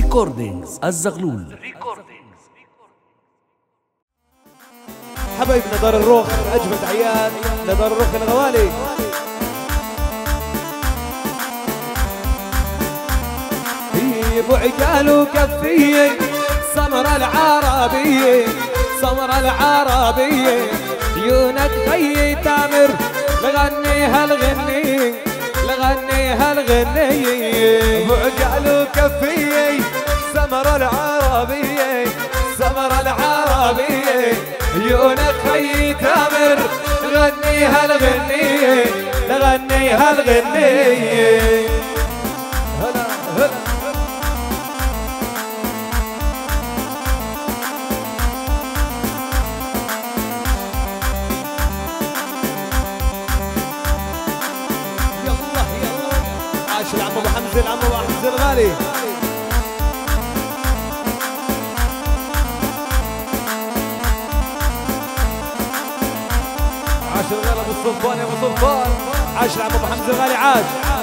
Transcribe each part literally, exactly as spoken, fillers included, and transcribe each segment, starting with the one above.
ريكوردينجز الزغلول. حبايبنا دار الروخ اجمل تحيات لدار الروخ الغوالي. هي ابو عقال وكفيه سمر العربيه سمر العربيه عيونك خي تامر لغني هالغني لغني هالغني. ابو عقال وكفيه سمر العربيه سمر العربيه عيونك خي تامر لغني هالغني لغني هالغني. هلا هلا يلا يلا عاش العم ابو حمزه العم ابو حمزه الغالي. عاش الغالي ابو السلطان يا ابو سلطان. عاش العم ابو حمزه الغالي. عاش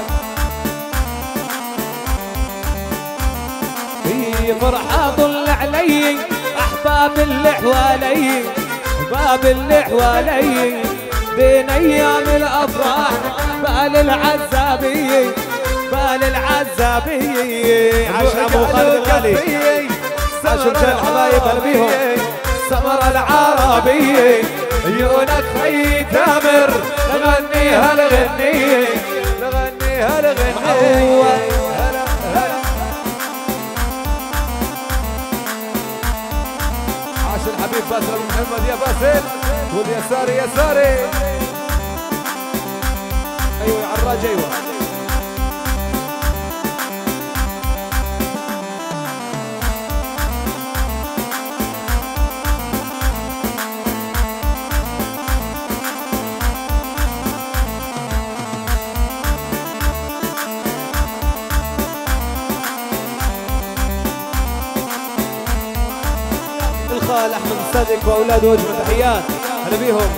هي فرحه طل علي احباب اللي حوالي احباب اللي حوالي بين ايام الافراح بال العزابيه بال العزابيه. عاش ابو خالد الغالي. عاش رجال الحبايب هلا بيهم. سمر العربيه عيونك خي تامر لغني هالغني لغني هالغني. هلا هلا عاش الحبيب باسل ابو محمد يا باسل. قول يساري يساري. ايوه يا عراج ايوه. الخال احمد الصادق واولاده اجمل تحيات هلا بيهم.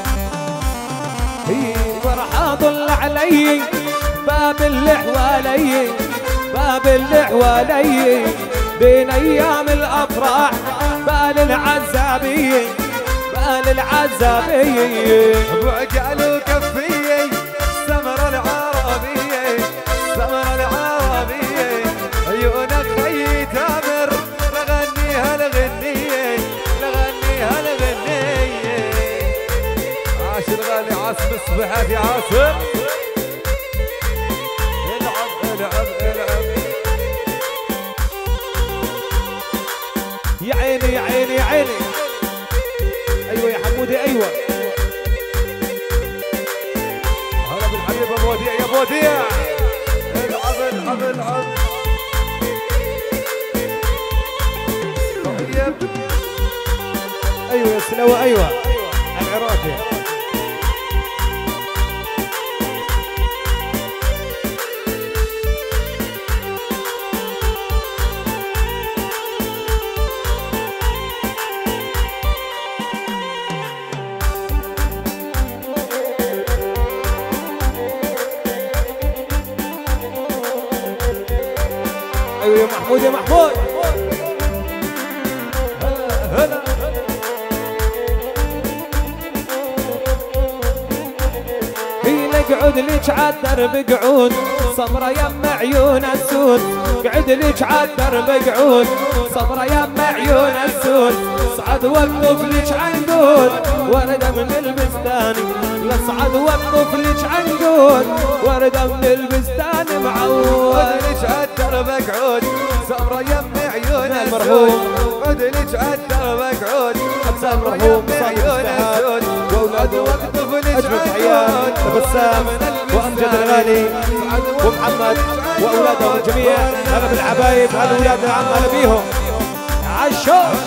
هي فرحه طل علي باب اللي حوالي باب اللي حوالي بين ايام الافراح بال العزابيه بال العزابيه. ابو عقال وكفيه سمر العربيه سمر العربيه عيونك خي تامر لغني هالغنيه لغني هالغنيه. عاش الغالي عاصم الصبحات يا عاصم. العب العب العب يا عيني يا عيني يا عيني. ايوه يا حمودي ايوه. هلا بالحبيب ابو وديع يا ابو وديع. العب العب العب. طيب ايوه يا سلوى ايوه العراقي. ايوه يا محمود يا محمود. هلا هي قعد لك عالدرب قعود صبرة يم عيون السود قعد لك عالدرب قعود صبرة يم عيون السود صعد وقف لك عنقود وردة من البستان لصعد وقف لك عنقود وردة من البستان معود. لك عالدرب قعود صبرة يم عيون المرحوم عد لك عالدرب قعود صبرة المرحوم يم عيون السود واولاد وقف لك اجمل تحيات لبسام وامجد الغالي ومحمد واولادهم الجميع. هلا بالحبايب هلا اولاد العم هلا بيهم. عالشوش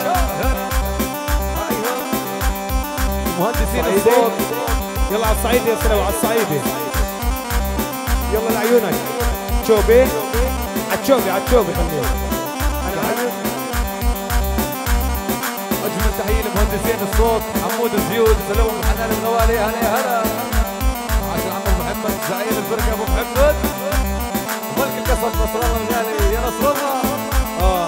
مهندسين الصوت. يلا على الصعيدي يا سلوى على الصعيدي. يلا لعيونك شوبي عالشوبي عالشوبي خليه. اجمل تحيه لمهندسين الصوت حمود الزيود سلوى حنان الغوالي. هلا هلا عاش العم محمد زعيم الفرقه ابو محمد. ملك القصب نصر الله الغالي يا نصر الله. اه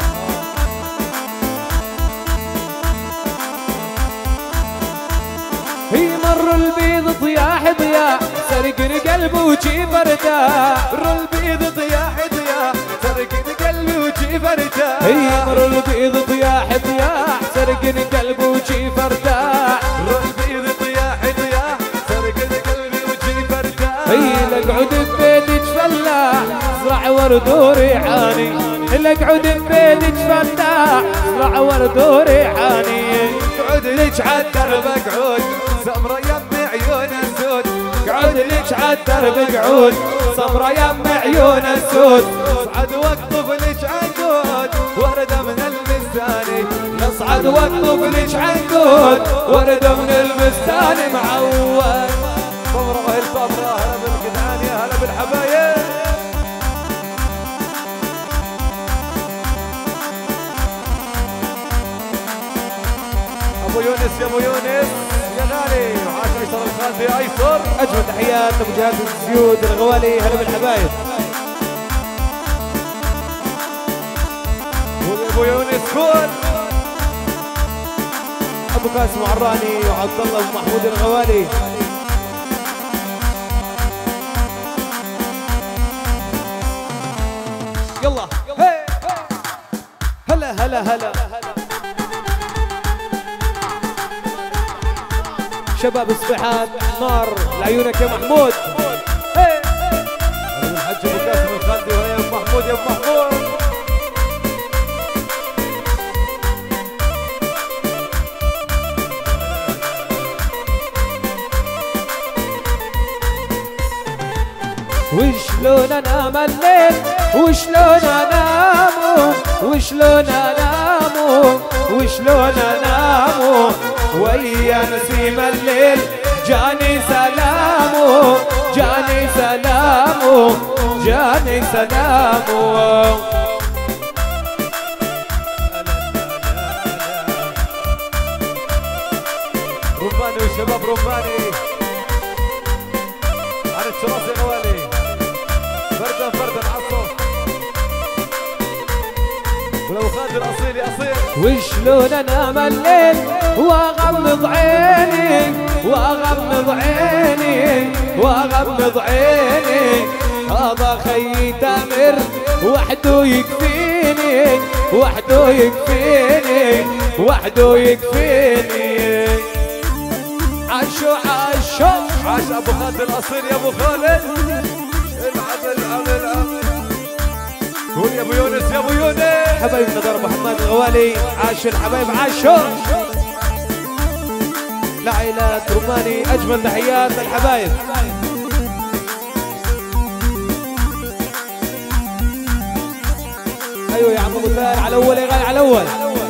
سرقني قلبي وجيب ارتاح مر البيض طياح طياح سرقني قلبي وجيب ارتاح هي مر البيض طياح طياح سرقني قلبي وجيب ارتاح مر البيض طياح طياح سرقني قلبي وجيب ارتاح هي لقعد ببيتك فلاح زرع ورد وريحاني لقعد ببيتك فلاح زرع ورد وريحاني قعد لك عالدرب اقعد سمرة يم عيون السود قعد لك عالدرب قعود سمرة يم عيون السود اصعد واقطف لك عنقود وردة من البستاني نصعد واقطف لك عنقود ورد من البستان معود صبرة واهل صبرة هلا بالجدعان يا هلا بالحبايب ابو يونس يا ابو يونس يا غالي وعاش ايسر الخالدي ايسر اجمل تحيات ابو جهاز الزيود الغوالي هلا بالحبايب ابو يونس كل ابو قاسم عراني وعبد الله ومحمود الغوالي يلا هلا هلا هلا شباب الصبيحات نار لعيونك يا محمود الحج ابو قاسم الخالدي ويا ابو محمود يا ابو محمود وشلون انام الليل وشلون انام وشلون انام وشلون انام ويا نسيم الليل جاني سلام جاني سلام جاني سلام رماني والشباب رماني على التراث يا غوالي فردا فردا عصر ولو خالد الاصيل اصيل وشلون انام الليل واغمض عيني واغمض عيني واغمض عيني هذا خيي تامر وحده يكفيني وحده يكفيني وحده يكفيني عاشو عاشو عاش ابو خالد الاصيل يا ابو خالد العب العب العب قول يا ابو يونس يا ابو يونس حبايبنا ضرب محمد الغوالي عاش الحبايب عاشو لعائلات روماني اجمل تحيات للحبايب ايوه يا عم ابو البال على اول يا غالي على اول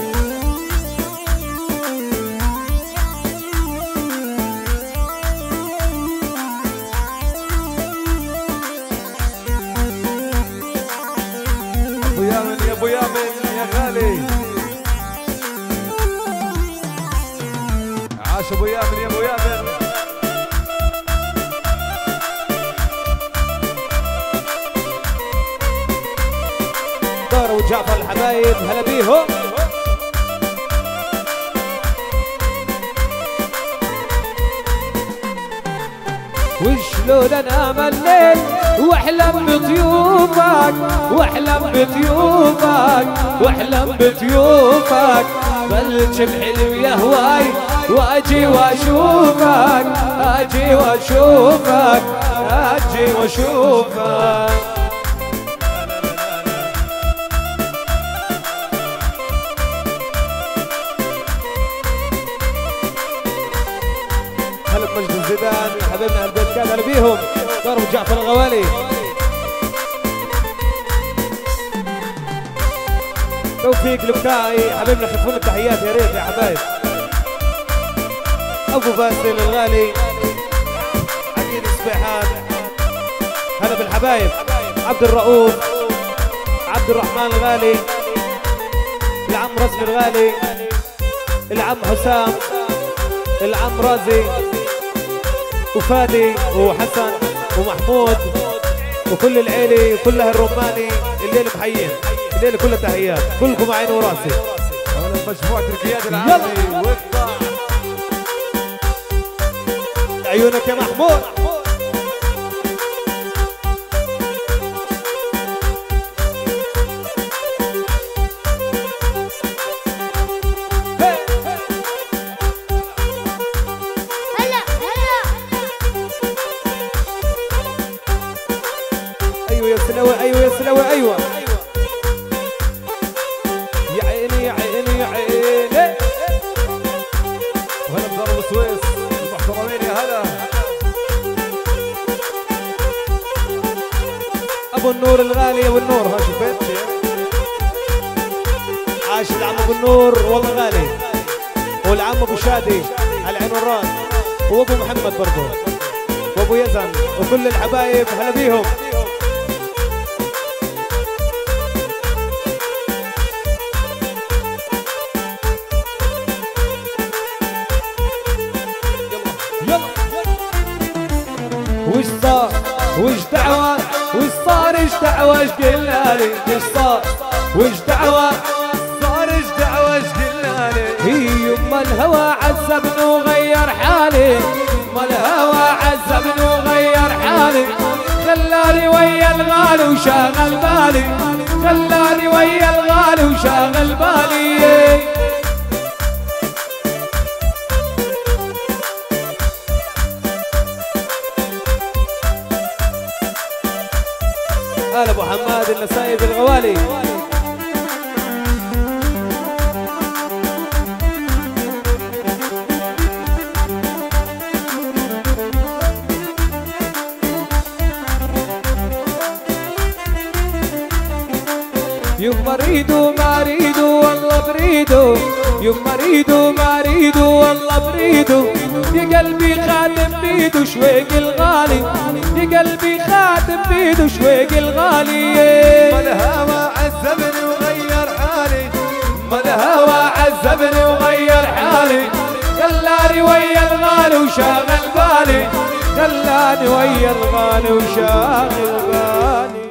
ابو يامن يا ابو يامن يا غالي عاش ابو يامن يا ابو يامن دار وجعفر الحبايب هلا بيهم وشلون انام الليل واحلم بطيوفك واحلم بطيوفك واحلم بطيوفك بلش الحلو يا هواي واجي واشوفك اجي واشوفك اجي واشوفك هلا بمجد الزيدان حبيبنا البيت كان هلا بيهم ضرب جعفر الغوالي توفيق البكائي حبيبنا خفونا التحيات يا ريت يا حبايب ابو باسل الغالي عقيد الصبيحات هلا بالحبايب عبد الرؤوف عبد الرحمن الغالي العم رسمي الغالي العم حسام العم رازي وفادي وحسن ومحمود وكل العيلة كلها الروماني الليلة محيين الليلة كلها تحيات كلكم عيني وراسي مجموعة القيادة العامة واقطع عيونك يا محمود عاش العم ابو النور والله غالي، والعم ابو شادي على العين والراس، وابو محمد برضه، وابو يزن، وكل الحبايب هلا بيهم. وش صار وش دعوة وش صار ايش دعوة ايش قلنا لي ايش صار وش دعوة صار ايش دعوة ايش قلنا لي هي يما الهوى عذبني وغير حالي ما الهوى عذبني وغير حالي خلاني ويا الغالي وشاغل بالي خلاني ويا الغالي وشاغل بالي هلا ابو حماد النسايب الغوالي يما ريدو ما ريدو والله بريدو يما ريدو ما ريدو والله بريدو يا قلبي خاتم بيدو شويق الغالي يا قلبي خاتم بيدو شويق الغالي ما الهوى عذبني وغير حالي ما الهوى عذبني وغير حالي خلاني ويا الغالي وشاغل بالي خلاني ويا الغالي وشاغل بالي